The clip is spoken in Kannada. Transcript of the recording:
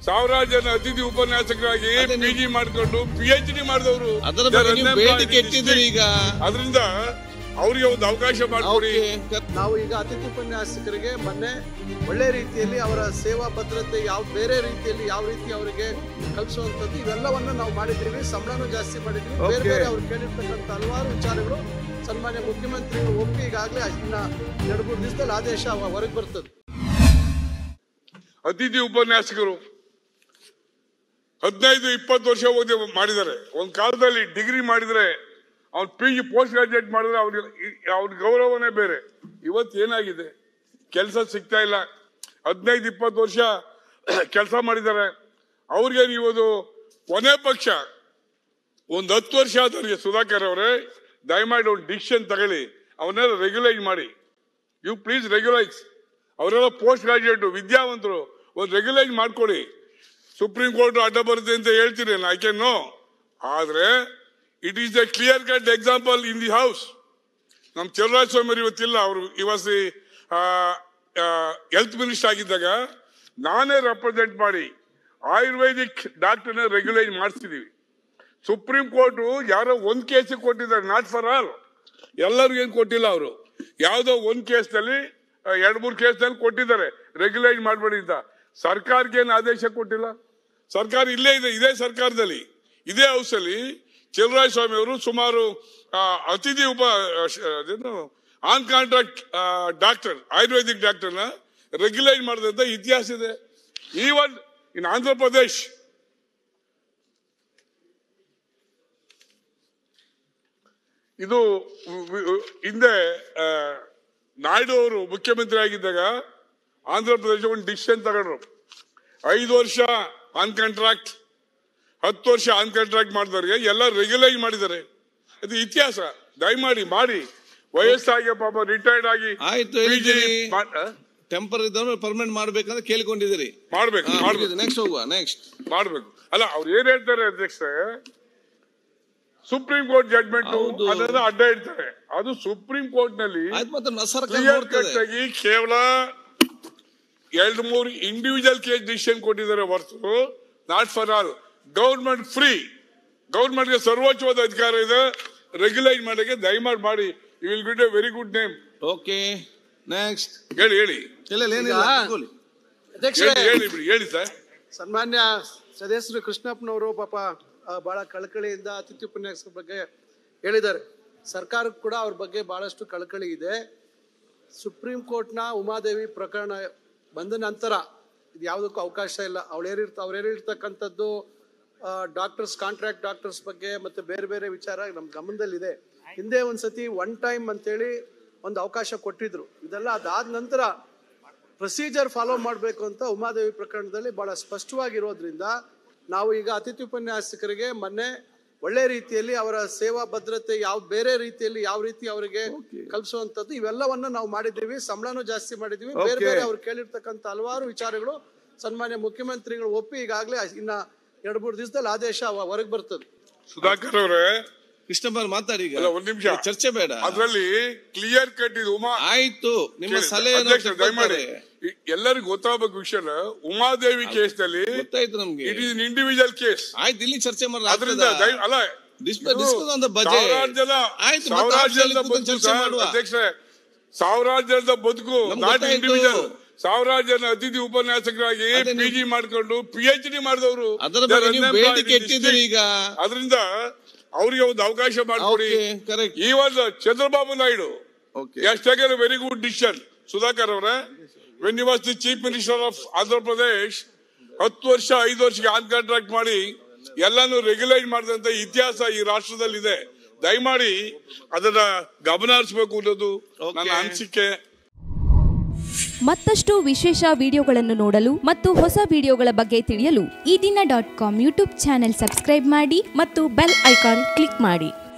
ಸಾವಿರಾರು ಜನ ಅತಿಥಿ ಉಪನ್ಯಾಸಕರಾಗಿ PG ಮಾಡಿಕೊಂಡು PhD ಮಾಡಿದವರು. ಅದರಿಂದ ಅವರಿಗೆ ಒಂದು ಅವಕಾಶ ಮಾಡಿಕೊಡಿ. ನಾವು ಈಗ ಅತಿಥಿ ಉಪನ್ಯಾಸಕರಿಗೆ ಮೊನ್ನೆ ಒಳ್ಳೆ ರೀತಿಯಲ್ಲಿ ಅವರ ಸೇವಾ ಭದ್ರತೆ ಬೇರೆ ರೀತಿಯಲ್ಲಿ ಯಾವ ರೀತಿ ಅವರಿಗೆ ಕಲಿಸುವಂಥದ್ದು ಇವೆಲ್ಲವನ್ನು ನಾವು ಮಾಡಿದ್ದೀವಿ. ಸಂಬಳನೂ ಜಾಸ್ತಿ ಮಾಡಿದ್ದೀವಿ. ಬೇರೆ ಬೇರೆ ಅವ್ರು ಕೇಳಿರ್ತಕ್ಕಂಥ ಹಲವಾರು ವಿಚಾರಗಳು ಸನ್ಮಾನ್ಯ ಮುಖ್ಯಮಂತ್ರಿಗಳು ಒಪ್ಪಿ ಈಗಾಗಲೇ ಇನ್ನ 2-3 ದಿವಸದಲ್ಲಿ ಆದೇಶ ಹೊರಗೆ ಬರ್ತದೆ. ಅತಿಥಿ ಉಪನ್ಯಾಸಕರು 15-20 ವರ್ಷ ಓದಿ ಮಾಡಿದ್ದಾರೆ. ಒಂದು ಕಾಲದಲ್ಲಿ ಡಿಗ್ರಿ ಮಾಡಿದ್ರೆ ಅವ್ನು PG ಪೋಸ್ಟ್ ಗ್ರಾಜುಯೇಟ್ ಮಾಡಿದ್ರೆ ಅವ್ರ ಗೌರವನೇ ಬೇರೆ. ಇವತ್ತು ಏನಾಗಿದೆ, ಕೆಲಸ ಸಿಗ್ತಾ ಇಲ್ಲ. 15-20 ವರ್ಷ ಕೆಲಸ ಮಾಡಿದ್ದಾರೆ. ಅವ್ರಿಗೆ ನೀವು ಕೊನೆ ಪಕ್ಷ ಒಂದು 10 ವರ್ಷ ಆದವ್ರಿಗೆ ಸುಧಾಕರ್ ಅವರೇ ದಯಮಾಡಿ ಒಂದು ಡಿಸಿಷನ್ ತಗೊಳ್ಳಿ, ಅವನ್ನೆಲ್ಲ ರೆಗ್ಯುಲೈಸ್ ಮಾಡಿ. You please regularise. ಅವರೆಲ್ಲ ಪೋಸ್ಟ್ ಗ್ರಾಜುಯೇಟ್ ವಿದ್ಯಾವಂತರು, ಒಂದು ರೆಗ್ಯುಲೈಸ್ ಮಾಡ್ಕೊಡಿ. ಸುಪ್ರೀಂ ಕೋರ್ಟ್ ಅಡ್ಡ ಬರುತ್ತೆ ಅಂತ ಹೇಳ್ತೀರಿ, ಐ ಕ್ಯಾನ್ ನೋ. ಆದ್ರೆ it is a clear cut example in the house. ನಮ್ಮ ಚಲರಾಜ ಸ್ವಾಮಿ ಇವತ್ತಿಲ್ಲ, ಅವರು ಇವಸ್ ಹೆಲ್ತ್ ಮಿನಿಸ್ಟರ್ ಆಗಿದ್ದಾಗ ನಾನೇ ರೆಪ್ರೆಸೆಂಟ್ ಮಾಡಿ ಆಯುರ್ವೇದಿಕ್ ಡಾಕ್ಟರ್ನ ರೆಗ್ಯುಲೈಸ್ ಮಾಡಿಸಿದೀವಿ. ಸುಪ್ರೀಂ ಕೋರ್ಟ್ ಯಾರೋ ಒಂದು ಕೇಸಿಗೆ ಕೊಟ್ಟಿದ್ದಾರೆ, ನಾಟ್ ಫಾರ್ ಆಲ್. ಎಲ್ಲರಿಗೂ ಏನು ಕೊಟ್ಟಿಲ್ಲ. ಅವರು ಯಾವುದೋ ಒಂದು ಕೇಸ್ನಲ್ಲಿ 2-3 ಕೇಸ್ನಲ್ಲಿ ಕೊಟ್ಟಿದ್ದಾರೆ ರೆಗ್ಯುಲೈಸ್ ಮಾಡಬೇಡಿ ಅಂತ. ಸರ್ಕಾರಕ್ಕೆ ಏನು ಆದೇಶ ಕೊಟ್ಟಿಲ್ಲ. ಸರ್ಕಾರ ಇಲ್ಲೇ ಇದೆ, ಇದೇ ಸರ್ಕಾರದಲ್ಲಿ, ಇದೇ ಹೌಸಲ್ಲಿ ಚಲರಾಜ ಸ್ವಾಮಿ ಅವರು ಸುಮಾರು ಅತಿಥಿ ಆನ್ ಕಾಂಟ್ರಾಕ್ಟ್ ಡಾಕ್ಟರ್ ಆಯುರ್ವೇದಿಕ್ ಡಾಕ್ಟರ್ನ ರೆಗ್ಯುಲೈಸ್ ಮಾಡಿದಂತ ಇತಿಹಾಸ ಇದೆ. ಈವನ್ ಇನ್ ಆಂಧ್ರ ಪ್ರದೇಶ್ ಇದು ಹಿಂದೆ ನಾಯ್ಡು ಅವರು ಮುಖ್ಯಮಂತ್ರಿ ಆಗಿದ್ದಾಗ ಆಂಧ್ರ ಪ್ರದೇಶ ಒಂದು ಡಿಸಿಷನ್ ತಗೊಂಡ್ರು. 5 ವರ್ಷ ಆನ್ ಕಾಂಟ್ರಾಕ್ಟ್, 10 ವರ್ಷ ಆನ್ ಕಾಂಟ್ರಾಕ್ಟ್ ಮಾಡಿದವ್ರಿಗೆ ಎಲ್ಲ ರೆಗ್ಯುಲೈಸ್ ಮಾಡಿದ್ದಾರೆ. ಇದು ಇತಿಹಾಸ. ದಯಮಾಡಿ ಮಾಡಿ. ವಯಸ್ಸಾಗಿ ಪಾಪ ರಿಟೈರ್ಡ್ ಆಗಿ ಟೆಂಪರ್ ಇದ್ದವ್ರು ಪರ್ಮನೆಂಟ್ ಮಾಡ್ಬೇಕಂತ ಕೇಳ್ಕೊಂಡಿದ್ದೀರಿ. ಮಾಡ್ಬೇಕು. ನೆಕ್ಸ್ಟ್ ಹೋಗುವ. ನೆಕ್ಸ್ಟ್ ಮಾಡ್ಬೇಕು. ಅಲ್ಲ, ಅವ್ರು ಏನ್ ಹೇಳ್ತಾರೆ ಅಧ್ಯಕ್ಷರೇ, ಸುಪ್ರೀಂ ಕೋರ್ಟ್ ಜಡ್ಮೆಂಟ್ ಅದನ್ನ ಅಡ್ಡ ಇಡ್ತಾರೆ. ಅದು ಸುಪ್ರೀಂ ಕೋರ್ಟ್ ನಲ್ಲಿ ಕ್ಲಿಯರ್ ಕಟ್ ಆಗಿ ಕೇವಲ 2-3 ಇಂಡಿವಿಜುವಲ್ ಕೇಸ್ ಡಿಸಿಷನ್ ಕೊಟ್ಟಿದ್ದಾರೆ ಹೊರತು not for all. Government free, ಗೌರ್ಮೆಂಟ್ಗೆ ಸರ್ವೋಚ್ಚವಾದ ಅಧಿಕಾರ ಇದೆ. ರೆಗ್ಯುಲೈಸ್ ಮಾಡಕ್ಕೆ ದಯಮಾಡಿ ಮಾಡಿ. You will get a very good name. Okay, next ಹೇಳಿ ಸರ್. ಸನ್ಮಾನ್ಯ ಸದಸ್ಯರು ಕೃಷ್ಣಪ್ಪನವರು ಪಾಪ ಬಹಳ ಕಳಕಳಿಯಿಂದ ಅತಿಥಿ ಉಪನ್ಯಾಸಕರ ಬಗ್ಗೆ ಹೇಳಿದ್ದಾರೆ. ಸರ್ಕಾರಕ್ಕೂ ಕೂಡ ಅವ್ರ ಬಗ್ಗೆ ಬಹಳಷ್ಟು ಕಳಕಳಿ ಇದೆ. ಸುಪ್ರೀಂ ಕೋರ್ಟ್ನ ಉಮಾದೇವಿ ಪ್ರಕರಣ ಬಂದ ನಂತರ ಇದು ಯಾವುದಕ್ಕೂ ಅವಕಾಶ ಇಲ್ಲ. ಅವ್ರು ಹೇಳಿರ್ತಕ್ಕಂಥದ್ದು ಡಾಕ್ಟರ್ಸ್, ಕಾಂಟ್ರಾಕ್ಟ್ ಡಾಕ್ಟರ್ಸ್ ಬಗ್ಗೆ ಮತ್ತೆ ಬೇರೆ ಬೇರೆ ವಿಚಾರ ನಮ್ಮ ಗಮನದಲ್ಲಿದೆ. ಹಿಂದೆ ಒಂದ್ಸತಿ 1 ಟೈಮ್ ಅಂತೇಳಿ ಒಂದು ಅವಕಾಶ ಕೊಟ್ಟಿದ್ರು. ಇದೆಲ್ಲ ಅದಾದ ನಂತರ ಪ್ರೊಸೀಜರ್ ಫಾಲೋ ಮಾಡಬೇಕು ಅಂತ ಉಮಾದೇವಿ ಪ್ರಕರಣದಲ್ಲಿ ಬಹಳ ಸ್ಪಷ್ಟವಾಗಿರೋದ್ರಿಂದ ನಾವು ಈಗ ಅತಿಥಿ ಉಪನ್ಯಾಸಕರಿಗೆ ಮೊನ್ನೆ ಒಳ್ಳೆ ರೀತಿಯಲ್ಲಿ ಅವರ ಸೇವಾ ಭದ್ರತೆ ಬೇರೆ ರೀತಿಯಲ್ಲಿ ಯಾವ ರೀತಿ ಅವರಿಗೆ ಕಲಿಸುವಂಥದ್ದು ಇವೆಲ್ಲವನ್ನ ನಾವು ಮಾಡಿದ್ದೀವಿ. ಸಂಬಳನೂ ಜಾಸ್ತಿ ಮಾಡಿದ್ದೀವಿ. ಬೇರೆ ಬೇರೆ ಅವ್ರು ಕೇಳಿರ್ತಕ್ಕಂಥ ಹಲವಾರು ವಿಚಾರಗಳು ಸನ್ಮಾನ್ಯ ಮುಖ್ಯಮಂತ್ರಿಗಳು ಒಪ್ಪಿ ಈಗಾಗಲೇ ಇನ್ನ 2-3 ದಿವಸದಲ್ಲಿ ಆದೇಶ ಹೊರಗೆ ಬರ್ತದೆ. ಸುಧಾಕರ್ ಅವರೇ, ಕೃಷ್ಣಪ್ಪ ಮಾತಾಡಿ. ಒಂದು ನಿಮಿಷ, ಚರ್ಚೆ ಬೇಡ. ಅದರಲ್ಲಿ ಕ್ಲಿಯರ್ ಕಟ್ ಇದು. ಆಯ್ತು, ನಿಮ್ಮ ಸಲಹೆ ದಯಮಾಡಿ ಎಲ್ಲರಿಗೂ ಗೊತ್ತಾಗಬೇಕು ವಿಷಯ. ಉಮಾದೇವಿ ಕೇಸ್ ನಲ್ಲಿ ಗೊತ್ತಾಯ್ತು ನಮ್ಗೆ. It is individual case. ಆಯ್ತು, ಇಲ್ಲಿ ಚರ್ಚೆ ಮಾಡಿ. ಅದರಿಂದ ಅಲ್ಲ, ಸಾವಿರಾರು ಜನದ ಬದುಕು ನಾಟ್ ಇಂಡಿವಿಜುವಲ್. ಸಾವಿರಾರು ಜನ ಅತಿಥಿ ಉಪನ್ಯಾಸಕರಾಗಿ PG ಮಾಡಿಕೊಂಡು PhD ಮಾಡಿದವರು. ಅದರಿಂದ ಅವರಿಗೆ ಒಂದು ಅವಕಾಶ ಮಾಡಿಕೊಡಿ. Even Chandrababu Naidu has taken a very good decision. Sudhakar ಅವರೇ, when he was the chief minister of Andhra Pradesh, 10 ವರ್ಷ 5 ವರ್ಷಕ್ಕೆ ಆನ್ ಕಾಂಟ್ರಾಕ್ಟ್ ಮಾಡಿ ಎಲ್ಲಾನು ರೆಗ್ಯುಲೈಸ್ ಮಾಡಿದಂತ ಇತಿಹಾಸ ಈ ರಾಷ್ಟ್ರದಲ್ಲಿದೆ. ದಯಮಾಡಿ ಅದನ್ನ ಗಮನ ಹರಿಸಬೇಕು ಅನ್ನೋದು ನನ್ನ ಅನಿಸಿಕೆ. ಮತ್ತಷ್ಟು ವಿಶೇಷ ವಿಡಿಯೋಗಳನ್ನು ನೋಡಲು ಮತ್ತು ಹೊಸ ವಿಡಿಯೋಗಳ ಬಗ್ಗೆ ತಿಳಿಯಲು eDina.com ಯೂಟ್ಯೂಬ್ ಚಾನೆಲ್ ಸಬ್ಸ್ಕ್ರೈಬ್ ಮಾಡಿ ಮತ್ತು ಬೆಲ್ ಐಕಾನ್ ಕ್ಲಿಕ್ ಮಾಡಿ.